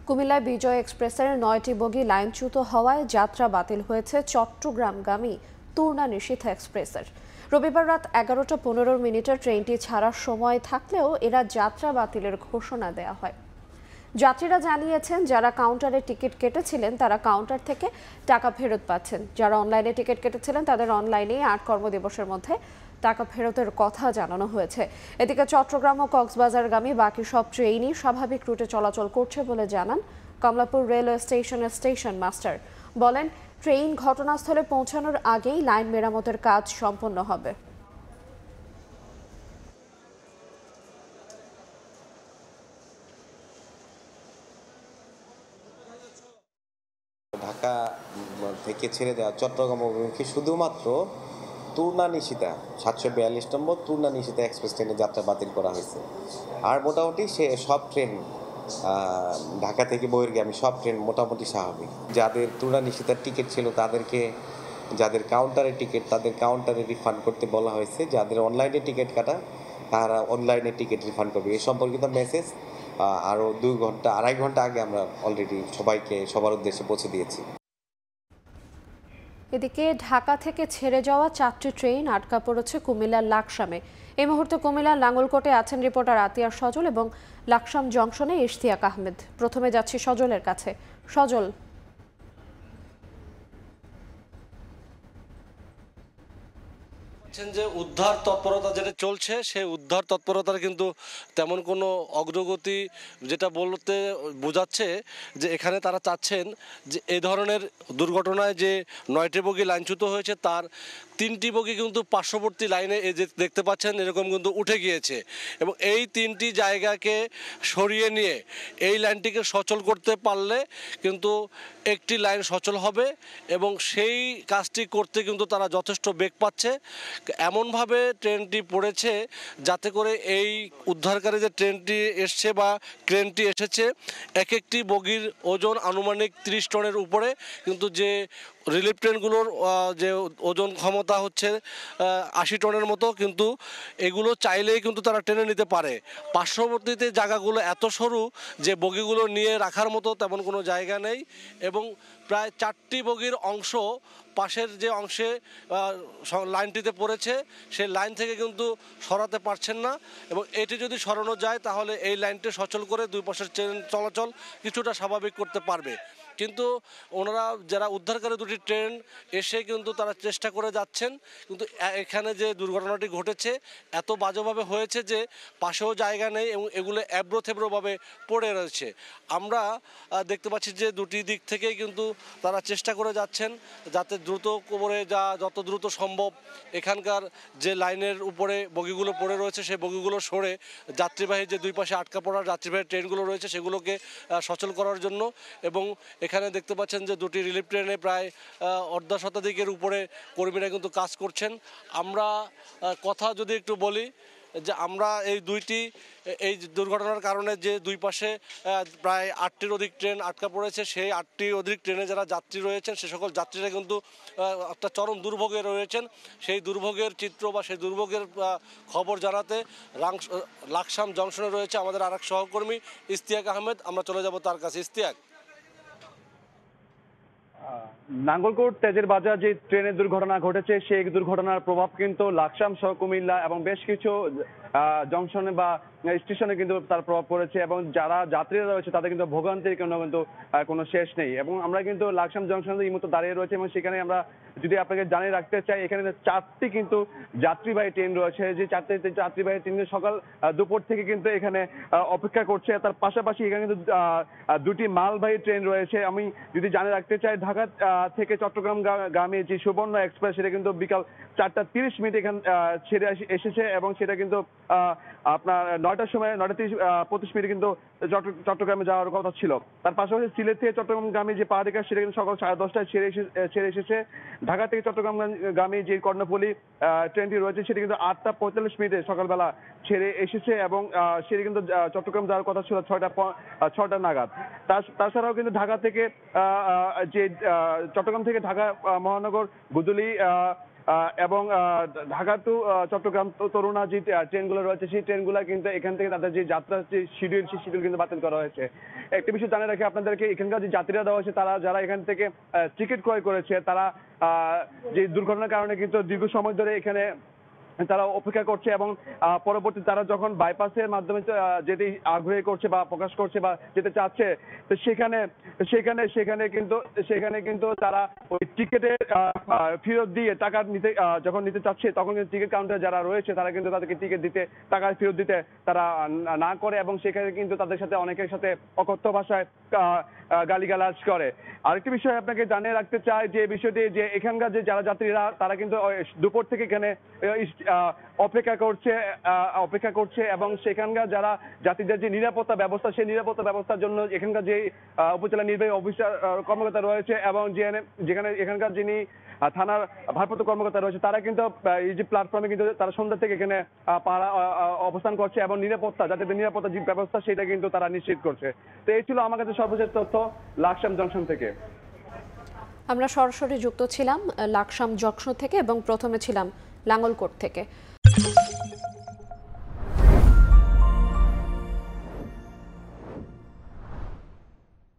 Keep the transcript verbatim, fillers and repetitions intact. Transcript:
কুমিল্লায় বিজয় এক্সপ্রেসের নয়টি বগি লাইনচ্যুত হওয়ায় যাত্রা বাতিল হয়েছে চট্টগ্রামগামী তুর্না নিশীথা এক্সপ্রেসের। রবিবার রাত এগারোটা পনেরো মিনিটে ট্রেনটি ছাড়ার সময় থাকলেও এরা যাত্রা বাতিলের ঘোষণা দেওয়া হয়। যাত্রীরা জানিয়েছেন, যারা কাউন্টারে টিকিট কেটেছিলেন তারা কাউন্টার থেকে টাকা ফেরত পাচ্ছেন। যারা অনলাইনে টিকিট কেটেছিলেন তাদের অনলাইনে আট কর্মদিবসের মধ্যে টাকা ফেরতের কথা জানানো হয়েছে। এদিকে চট্টগ্রাম ও কক্সবাজারগামী বাকি সব ট্রেনই স্বাভাবিক রুটে চলাচল করছে বলে জানান কমলাপুর রেলওয়ে স্টেশনের স্টেশন মাস্টার। বলেন, ট্রেন ঘটনাস্থলে পৌঁছানোর আগেই লাইন মেরামতের কাজ সম্পন্ন হবে। ঢাকা থেকে ছেড়ে দেওয়া চট্টগ্রাম অভিমুখী শুধুমাত্র তুর্না নিশীথা সাতশো বিয়াল্লিশ নম্বর তুর্না নিশীথা এক্সপ্রেস ট্রেনের যাত্রা বাতিল করা হয়েছে। আর মোটামুটি সে সব ট্রেন ঢাকা থেকে বহির্গামী সব ট্রেন মোটামুটি স্বাভাবিক। যাদের তুর্না নিশীথার টিকিট ছিল তাদেরকে, যাদের কাউন্টারে টিকিট তাদের কাউন্টারে রিফান্ড করতে বলা হয়েছে। যাদের অনলাইনে টিকিট কাটা তারা অনলাইনে টিকিট রিফান্ড করবে। এই সম্পর্কিত মেসেজ আরও দুই ঘন্টা আড়াই ঘন্টা আগে আমরা অলরেডি সবাইকে সবার উদ্দেশ্যে পৌঁছে দিয়েছি। এদিকে ঢাকা থেকে ছেড়ে যাওয়া চারটি ট্রেন আটকা পড়েছে কুমিল্লার লাকসামে। এই মুহূর্তে কুমিল্লার লাঙ্গলকোটে আছেন রিপোর্টার আতিয়ার সজল এবং লাকসাম জংশনে ইশতিয়াক আহমেদ। প্রথমে যাচ্ছি সজলের কাছে। সজল, যে উদ্ধার তৎপরতা যেটা চলছে সেই উদ্ধার তৎপরতার কিন্তু তেমন কোনো অগ্রগতি যেটা বলতে বোঝাচ্ছে যে এখানে তারা চাচ্ছেন যে এই ধরনের দুর্ঘটনায় যে নয়টি বগি লাইনচ্যুত হয়েছে তার তিনটি বগি কিন্তু পার্শ্ববর্তী লাইনে এই যে দেখতে পাচ্ছেন এরকম কিন্তু উঠে গিয়েছে এবং এই তিনটি জায়গাকে সরিয়ে নিয়ে এই লাইনটিকে সচল করতে পারলে কিন্তু একটি লাইন সচল হবে এবং সেই কাজটি করতে কিন্তু তারা যথেষ্ট বেগ পাচ্ছে। এমনভাবে ট্রেনটি পড়েছে যাতে করে এই উদ্ধারকারী যে ট্রেনটি এসছে বা ট্রেনটি এসেছে এক একটি বগির ওজন আনুমানিক ত্রিশ টনের উপরে, কিন্তু যে রিলিফ ট্রেনগুলোর যে ওজন ক্ষমতা হচ্ছে আশি টনের মতো, কিন্তু এগুলো চাইলেই কিন্তু তারা টেনে নিতে পারে। পার্শ্ববর্তীতে জায়গাগুলো এত সরু যে বগিগুলো নিয়ে রাখার মতো তেমন কোনো জায়গা নেই এবং প্রায় চারটি বগির অংশ পাশের যে অংশে লাইনটিতে পড়েছে সেই লাইন থেকে কিন্তু সরাতে পারছেন না এবং এটি যদি সরানো যায় তাহলে এই লাইনটি সচল করে দুই পাশের ট্রেন চলাচল কিছুটা স্বাভাবিক করতে পারবে। কিন্তু ওনারা যারা উদ্ধারকারী দুটি ট্রেন এসে কিন্তু তারা চেষ্টা করে যাচ্ছেন, কিন্তু এখানে যে দুর্ঘটনাটি ঘটেছে এত বাজেভাবে হয়েছে যে পাশেও জায়গা নেই এবং এগুলো এবড়ো থেবড়োভাবে পড়ে রয়েছে। আমরা দেখতে পাচ্ছি যে দুটি দিক থেকেই কিন্তু তারা চেষ্টা করে যাচ্ছেন যাতে দ্রুত করে যা যত দ্রুত সম্ভব এখানকার যে লাইনের উপরে বগিগুলো পড়ে রয়েছে সেই বগিগুলো সরে যাত্রীবাহী যে দুই পাশে আটকা পড়ার যাত্রীবাহী ট্রেনগুলো রয়েছে সেগুলোকে সচল করার জন্য। এবং এখানে দেখতে পাচ্ছেন যে দুটি রিলিফ ট্রেনে প্রায় অর্ধ শতাধিকের উপরে কর্মীরা কিন্তু কাজ করছেন। আমরা কথা যদি একটু বলি যে আমরা এই দুইটি এই দুর্ঘটনার কারণে যে দুই পাশে প্রায় আটটির অধিক ট্রেন আটকা পড়েছে সেই আটটির অধিক ট্রেনে যারা যাত্রী রয়েছেন সে সকল যাত্রীরা কিন্তু একটা চরম দুর্ভোগে রয়েছেন। সেই দুর্ভোগের চিত্র বা সেই দুর্ভোগের খবর জানাতে লাকসাম জংশনে রয়েছে আমাদের আরেক সহকর্মী ইশতিয়াক আহমেদ। আমরা চলে যাব তার কাছে। ইশতিয়াক, নাঙ্গলকোট তেজের বাজার যে ট্রেনের দুর্ঘটনা ঘটেছে সেই দুর্ঘটনার প্রভাব কিন্তু লাকসাম সহ কুমিল্লা এবং বেশ কিছু জংশনে বা স্টেশনে কিন্তু তার প্রভাব পড়েছে এবং যারা যাত্রীরা রয়েছে তাদের কিন্তু ভোগান্তির কোনো কিন্তু কোনো শেষ নেই। এবং আমরা কিন্তু লাকসাম জংশনে এই মুহূর্তে দাঁড়িয়ে রয়েছে এবং সেখানে আমরা যদি আপনাকে জানিয়ে রাখতে চাই এখানে চারটি কিন্তু যাত্রীবাহী ট্রেন রয়েছে। যে চারটি যাত্রীবাহী ট্রেন সকাল দুপুর থেকে কিন্তু এখানে অপেক্ষা করছে। তার পাশাপাশি এখানে কিন্তু দুটি মালবাহী ট্রেন রয়েছে। আমি যদি জানিয়ে রাখতে চাই ঢাকা থেকে চট্টগ্রাম গামী যে সুবর্ণ এক্সপ্রেস সেটা কিন্তু বিকাল চারটা তিরিশ মিনিট এখানে ছেড়ে এসেছে এবং সেটা কিন্তু আপনার নয়টার সময় নয়টা তিরিশ পঁচিশ মিনিট কিন্তু চট্টগ্রামে যাওয়ার কথা ছিল। তার পাশাপাশি সিলেট থেকে চট্টগ্রামগামী যে পাহাড়িকা সেটা কিন্তু সকাল সাড়ে দশটায় ছেড়ে এসে ছেড়ে এসেছে। ঢাকা থেকে চট্টগ্রামগামী যে কর্ণফুলী ট্রেনটি রয়েছে সেটি কিন্তু আটটা পঁয়তাল্লিশ মিনিটে সকালবেলা ছেড়ে এসেছে এবং সেটি কিন্তু চট্টগ্রাম যাওয়ার কথা ছিল ছয়টা ছয়টা নাগাদ। তাছাড়াও কিন্তু ঢাকা থেকে যে চট্টগ্রাম থেকে ঢাকা মহানগর গুদুলি আহ, এবং আহ, ঢাকা টু আহ, চট্টগ্রাম তো- তরুণা যে আহ, ট্রেনগুলো রয়েছে সেই ট্রেনগুলো কিন্তু এখান থেকে তাদের যে যাত্রার যে শিডিউল সেই শিডিউল কিন্তু বাতিল করা হয়েছে। একটা বিষয় জানিয়ে রাখি আপনাদেরকে, এখানকার যে যাত্রীরা দেওয়া হয়েছে তারা যারা এখান থেকে টিকিট ক্রয় করেছে তারা আহ, যে দুর্ঘটনার কারণে কিন্তু দীর্ঘ সময় ধরে এখানে তারা অপেক্ষা করছে এবং আহ, পরবর্তী তারা যখন বাইপাসের মাধ্যমে আহ, যেতে আগ্রহী করছে বা প্রকাশ করছে বা যেতে চাচ্ছে, তো সেখানে সেখানে সেখানে কিন্তু সেখানে কিন্তু তারা ওই টিকিটের ফেরত দিয়ে টাকা নিতে আহ, যখন নিতে চাচ্ছে তখন কিন্তু টিকিট কাউন্টারে যারা রয়েছে তারা কিন্তু তাদেরকে টিকিট দিতে টাকা ফেরত দিতে তারা না না করে এবং সেখানে কিন্তু তাদের সাথে অনেকের সাথে অকথ্য ভাষায় আহ, আহ, গালিগালাজ করে। আরেকটি বিষয় আপনাকে জানিয়ে রাখতে চাই যে বিষয়টি যে এখানকার যে যারা যাত্রীরা তারা কিন্তু ওই দুপুর থেকে এখানে আহ, অপেক্ষা করছে আহ, অপেক্ষা করছে এবং সেখানকার যারা যাত্রীদের যে নিরাপত্তা ব্যবস্থা সেই নিরাপত্তা ব্যবস্থার জন্য এখানকার যে আহ, উপজেলা নির্বাহী অফিসার আহ, কর্মকর্তা রয়েছে এবং যে- যেখানে এখানকার যিনি আহ, থানার ভারপ্রাপ্ত কর্মকর্তা রয়েছে তারা কিন্তু আহ, এই যে প্ল্যাটফর্মে কিন্তু তারা সন্ধ্যা থেকে এখানে আহ, পাহারা আহ, আহ, অবস্থান করছে এবং নিরাপত্তা যাত্রীদের নিরাপত্তা যে ব্যবস্থা সেটা কিন্তু তারা নিশ্চিত করছে। তো এই ছিল আমার কাছে সর্বশেষ তথ্য লাকসাম জংশন থেকে। আমরা সরাসরি যুক্ত ছিলাম আহ, লাকসাম জংশন থেকে এবং প্রথমে ছিলাম লাঙ্গলকোট থেকে।